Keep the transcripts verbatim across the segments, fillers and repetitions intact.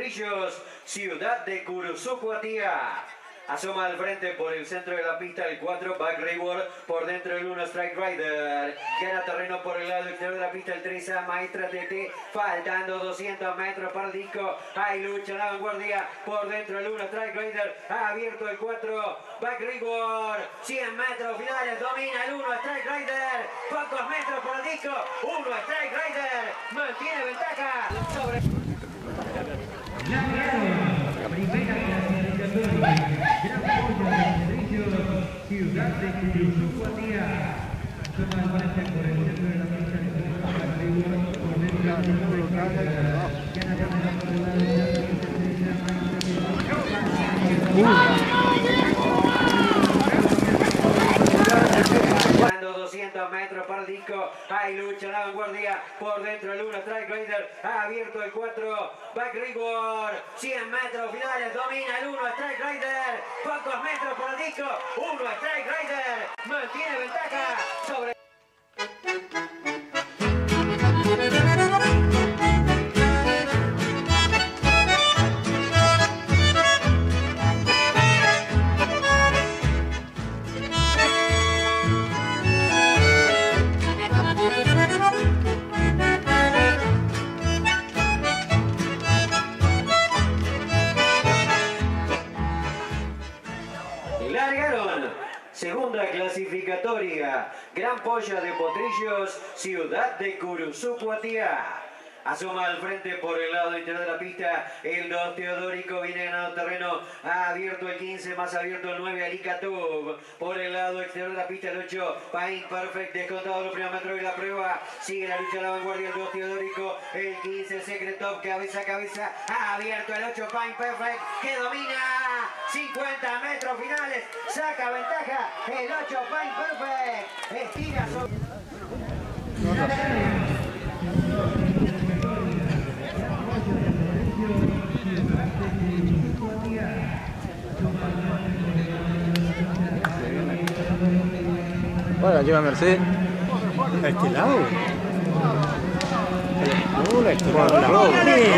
Potrillos, Ciudad de Curuzucuatía. Asoma al frente por el centro de la pista el cuatro, Back Reward, por dentro el uno, Strike Rider. Gana terreno por el lado exterior de la pista el tres A, Maestra T T, faltando doscientos metros para el disco. Hay lucha en la vanguardia, por dentro el uno, Strike Rider, ha abierto el cuatro, Back Reward, cien metros finales, domina el uno, Strike Rider, pocos metros por el disco, uno, Strike Rider, mantiene ventaja sobre... Ciudad de Curuzucuatía. Toma el frente por el centro de la pista de por dentro doscientos metros para el disco, hay lucha en la vanguardia, por dentro el uno, Strike Rider, ha abierto el cuatro, Back Reward, cien metros finales, domina el uno, Strike Rider, pocos metros por el disco, uno, Strike Rider, mantiene ventaja sobre... Largaron, segunda clasificatoria, Gran Polla de Potrillos, Ciudad de Curuzucuatía. Asoma al frente por el lado interior de la pista el dos, Teodórico, viene ganando terreno, ha abierto el quince, más abierto el nueve, Alicatub. Por el lado exterior de la pista el ocho, Paint Perfect, descontado los primeros metros de la prueba, sigue la lucha a la vanguardia el dos, Teodórico, el quince, Secret Top, cabeza a cabeza, ha abierto el ocho, Paint Perfect, que domina, cincuenta metros finales, saca ventaja, el ocho, Paint Perfect, estira sobre... Bueno, lleva Mercedes. ¿A este lado? No, a este lado.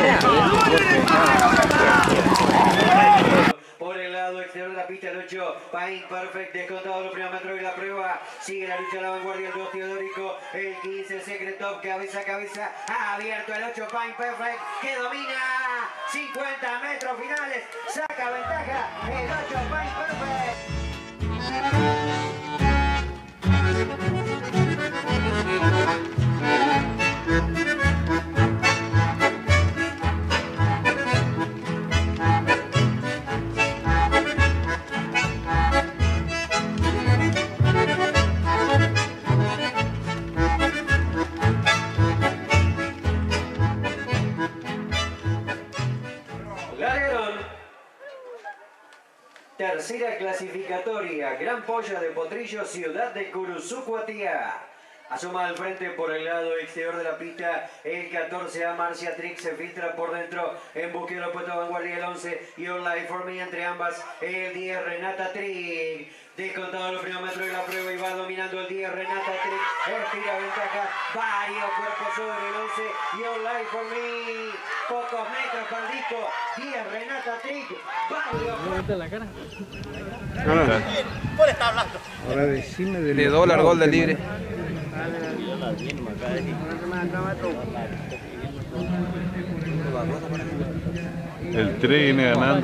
Por el lado exterior de la pista el ocho, Paint Perfect, descontado los primeros metros de la prueba, sigue la lucha a la vanguardia el dos, Teodórico, el quince, Secret Top, cabeza a cabeza, ha abierto el ocho, Paint Perfect, que domina, cincuenta metros finales, saca ventaja, el ocho, Paint Perfect. Largaron, tercera clasificatoria, Gran Polla de Potrillos, Ciudad de Curuzucuatía. Asoma al frente por el lado exterior de la pista el catorce A, Marcia Trix, se filtra por dentro en búsqueda de la puesta de vanguardia el once, Your Life for Me entre ambas, el diez, Renata Trix, descontado los primeros metros de la prueba y va dominando el diez, Renata Trix, estira ventaja, varios cuerpos sobre el once, Your Life for Me, pocos metros para el disco, diez, Renata Trix, varios cuerpos. la cara? No, no. ¿Cuál está hablando? Ahora decime de, De dólar, gol de libre. El tres viene ganando.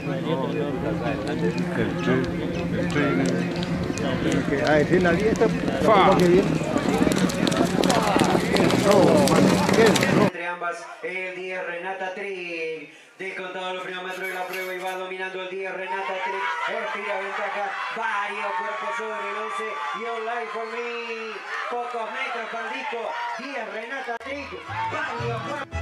El tres, el tres viene. Ah, es la dieta. Fa. Que bien. Entre ambas, el diez, Renata Trix, descontado los primeros metros de la prueba y va dominando el diez, Renata Trix, estira ventaja, varios cuerpos sobre el once, Your Life for Me, pocos metros para el disco, diez, Renata Trix, varios cuerpos.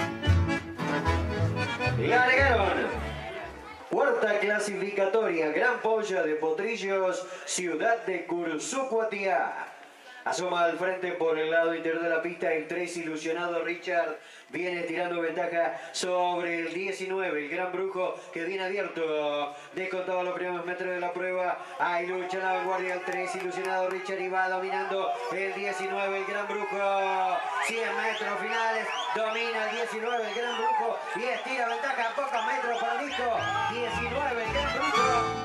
Largaron. Cuarta clasificatoria, Gran Gran Polla de Potrillos, Ciudad de Curuzucuatiá. Asoma al frente por el lado interior de la pista el tres ilusionado Richard. Viene tirando ventaja sobre el diecinueve, el Gran Brujo, que viene abierto. Descontado los primeros metros de la prueba. Hay lucha en la vanguardia el tres ilusionado Richard y va dominando el diecinueve, el Gran Brujo. cien metros finales, domina el diecinueve, el Gran Brujo y estira ventaja a pocos metros para el disco. diecinueve, el Gran Brujo.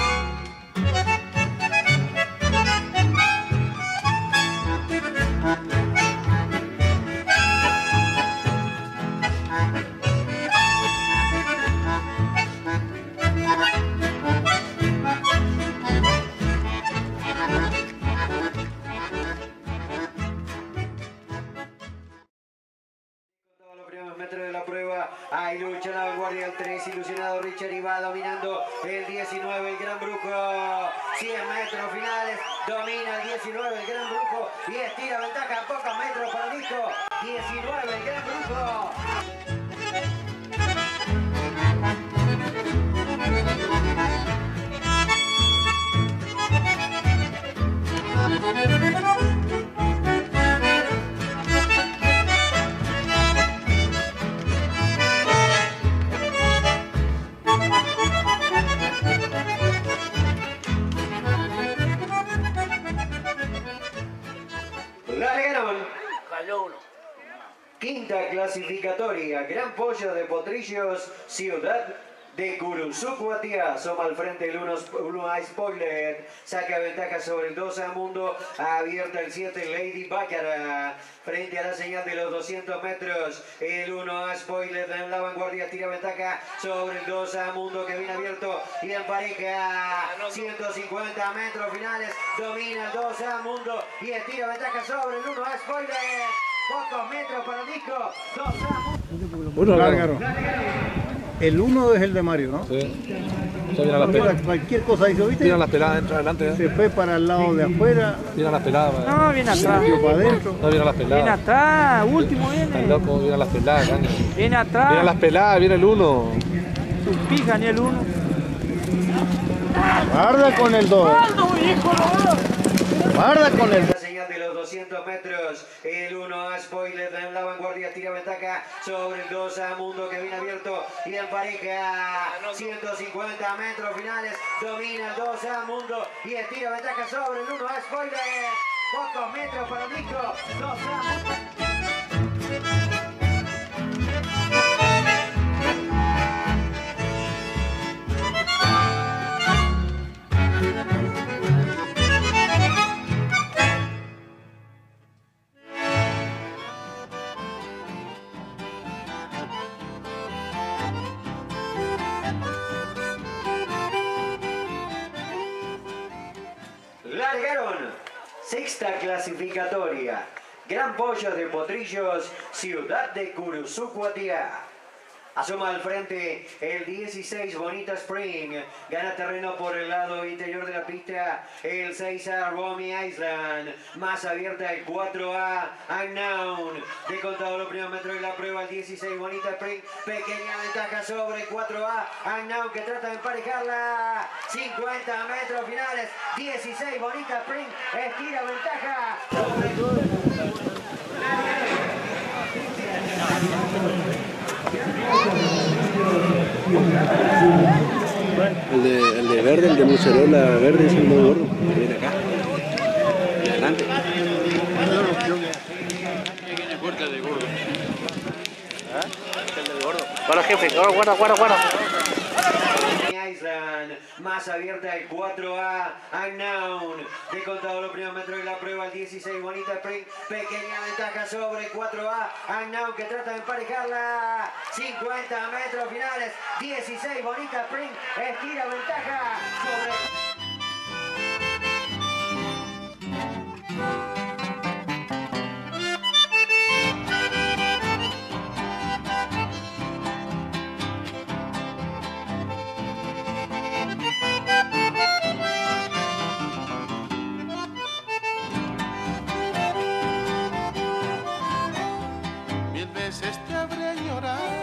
Metros de la prueba, hay lucha en la vanguardia el tres ilusionado Richard y va dominando el diecinueve, el Gran Brujo. cien metros finales, domina el diecinueve, el Gran Brujo y estira ventaja a pocos metros para el disco. diecinueve, el Gran Brujo. Quinta clasificatoria, Gran Polla de Potrillos, Ciudad de Curuzucuatiá. Asoma al frente el uno a Spoiler, saca ventaja sobre el dos a Mundo, abierta el siete Lady Bácara. Frente a la señal de los doscientos metros, el uno a Spoiler en la vanguardia tira ventaja sobre el dos a Mundo, que viene abierto y en pareja. ciento cincuenta metros finales, domina el dos a Mundo y estira ventaja sobre el uno a Spoiler. Pocos metros para el disco. dos a Bueno, Lárgaro. El uno es el de Mario, ¿no? Sí. Ya vienen las peladas. Cualquier cosa hizo, ¿viste? Vienen las peladas, entra adelante. ¿eh? Se fue para el lado de afuera. Vienen las peladas. No, viene atrás. Metió para adentro. No, vienen las peladas. Viene atrás, último Están viene. locos, vienen las peladas, caña. Viene atrás. Vienen las peladas, viene el uno. Sus pijas ni el uno. Guarda con el dos. Guarda con el La señal de los doscientos metros, el uno a Spoiler en la vanguardia tira ventaja sobre el dos a Mundo, que viene abierto y en pareja. ciento cincuenta metros finales, domina el dos a Mundo y estira ventaja sobre el uno a Spoiler. Pocos metros para el disco. dos a Mundo. Largaron. Sexta clasificatoria, Gran Polla de Potrillos, Ciudad de Curuzucuatiá. Asoma al frente el dieciséis, Bonita Spring. Gana terreno por el lado interior de la pista el seis a Romy Island. Más abierta el cuatro a Unknown. De contado los primeros metros de la prueba el dieciséis, Bonita Spring. Pequeña ventaja sobre el cuatro a Unknown, que trata de emparejarla. cincuenta metros finales. dieciséis, Bonita Spring. Estira ventaja sobre el... El de, el de verde, el de mozzarella verde es el más gordo. Que viene acá. Y adelante. Tiene fuerte de gordo. ¿Ah? El del gordo. Guarda, jefe, guarda, guarda, guarda. Island, más abierta el cuatro a Unknown. De contado los primeros metros de la prueba el dieciséis, Bonita Spring. Pequeña ventaja sobre el cuatro a Unknown, que trata de emparejarla. cincuenta metros finales. dieciséis, Bonita Spring. Estira ventaja sobre... Mil veces te habré llorado